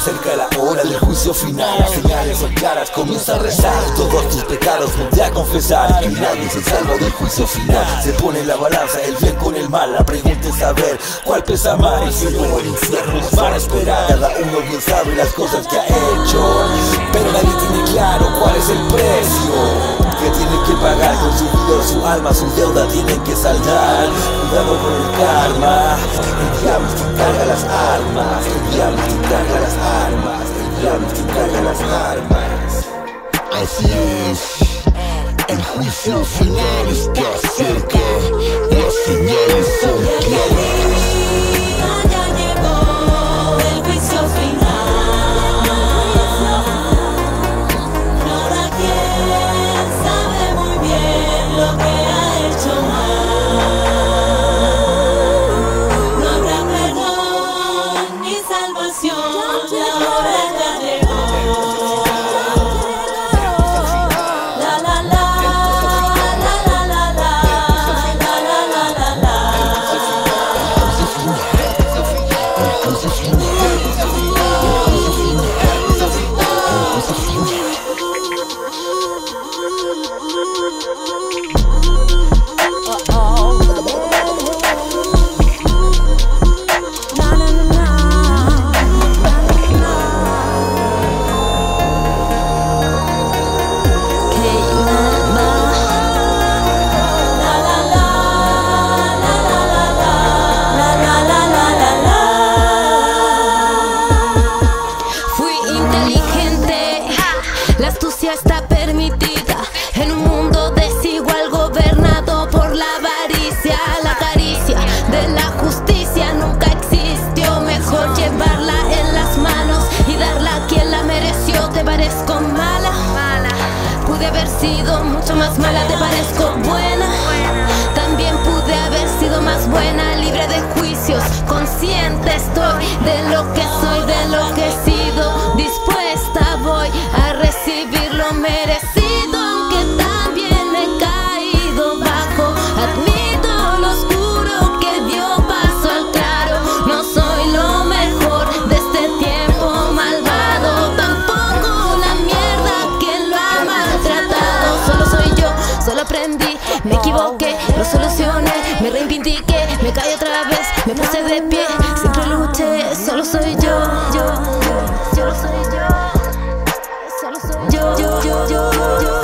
acerca la hora del juicio final. Las señales son claras, comienza a rezar todos tus pecados, ponte a confesar. Y nadie se salva del juicio final. Se pone en la balanza el bien con el mal. La pregunta es saber cuál pesa más, el cielo o el infierno nos van a esperar. Cada uno bien sabe las cosas que ha hecho, pero nadie tiene claro cuál es el precio que tienen que pagar. Con su vida o su alma, su deuda tienen que saldar. Cuidado con el karma. El diablo es quien carga las armas. El diablo es quien carga las armas. El diablo es quien carga las armas. Así es, el juicio final está cerca. Las señales son claras. Ya llegó el juicio final. Ahora quien sabe muy bien lo que ha hecho mal. No habrá perdón ni salvación. La hora ya llegó. La la la, la la la la, la la la la la. La astucia está permitida en un mundo desigual gobernado por la avaricia. La caricia de la justicia nunca existió. Mejor llevarla en las manos y darla a quien la mereció. Te parezco mala, pude haber sido mucho más mala. Te parezco buena, también pude haber sido más buena. Libre de juicios, consciente estoy de lo que soy, de lo que he sido. Dispuesta voy a recibir lo merecido, aunque también he caído bajo. Admito lo oscuro que dio paso al claro. No soy lo mejor de este tiempo malvado, tampoco la mierda que lo ha maltratado. Solo soy yo, solo aprendí, me equivoqué, lo solucioné, me reivindiqué, me caí otra vez, me puse de pie, siempre luché. Solo soy yo, solo soy yo. Solo soy yo.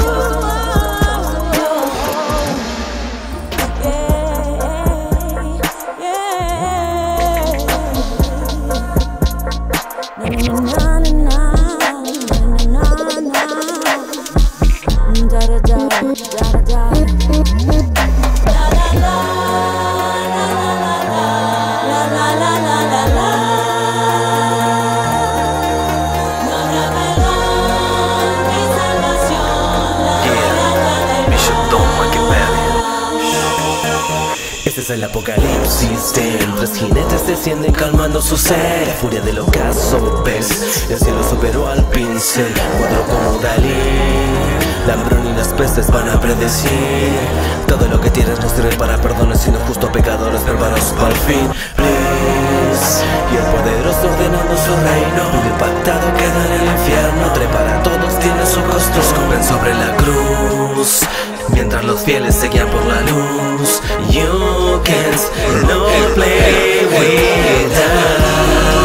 Este es el apocalipsis del tres jinetes descienden calmando su sed. La furia del ocaso, ves, el cielo superó al pincel. Cuadro como Dalí, la hambruna y las pestes van a predecir. Todo lo que tienes no sirve para perdones, sino justo pecadores bárbaros para el fin. Please. Y el poderoso ordenando su reino, el pactado queda en el infierno. Prepara a todos, tiene su costo. Escupen sobre la cruz mientras los fieles seguían por la luz. You can't no play with us.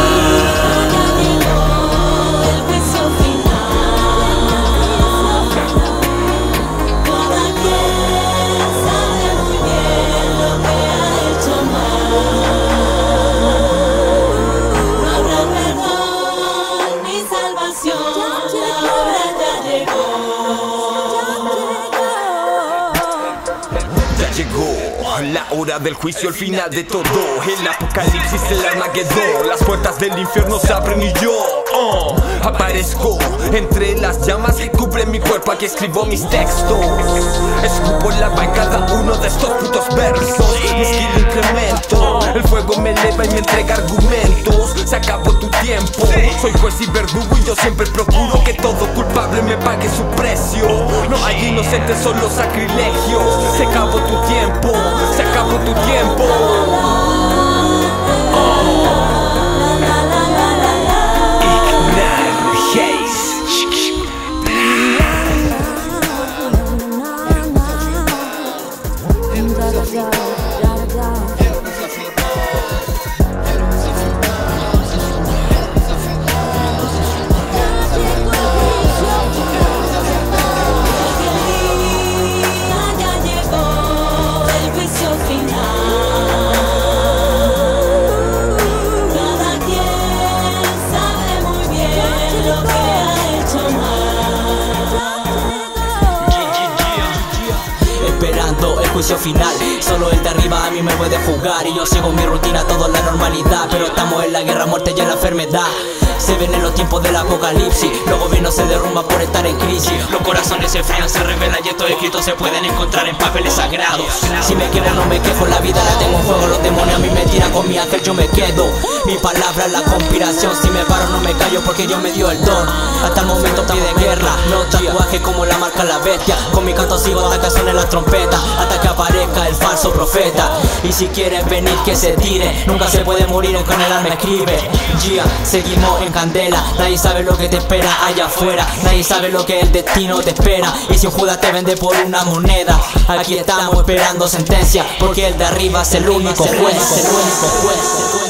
Llegó la hora del juicio, el final de todo. El apocalipsis, el Armagedón. Las puertas del infierno se abren y yo aparezco entre las llamas que cubren mi cuerpo. Aquí escribo mis textos. Escupo lava en cada uno de estos putos versos. Mi skill incremento. El fuego me eleva y me entrega argumentos. Se acabó tu tiempo. Soy juez y verdugo y yo siempre procuro que todo culpable me pague su precio. No hay inocentes, solo sacrilegios. Se acabó tu tiempo. Se acabó tu tiempo. juicio final. Solo el de arriba a mí me puede juzgar y yo sigo mi rutina, todo en la normalidad. Pero estamos en la guerra, muerte y en la enfermedad. Se ven en los tiempos del apocalipsis, los gobiernos se derrumban por estar en crisis. Los corazones se frían, se revelan y estos escritos se pueden encontrar en papeles sagrados. Si me quiebro no me quejo, la vida la tengo en juego. Los demonios a mí me tiran, con mi ángel yo me quedo. Mi palabra es la conspiración, si me paro no me callo porque Dios me dio el don. Hasta el momento pide guerra, no tatuaje como la marca la bestia. Con mi canto sigo hasta que suenen las trompetas, hasta que aparezca el falso profeta. Y si quieres venir que se tire, nunca se puede morir, en el alma escribe. Yeah, seguimos en candela, nadie sabe lo que te espera allá afuera, nadie sabe lo que el destino te espera. Y si un Judas te vende por una moneda, aquí estamos esperando sentencia, porque el de arriba es el único juez.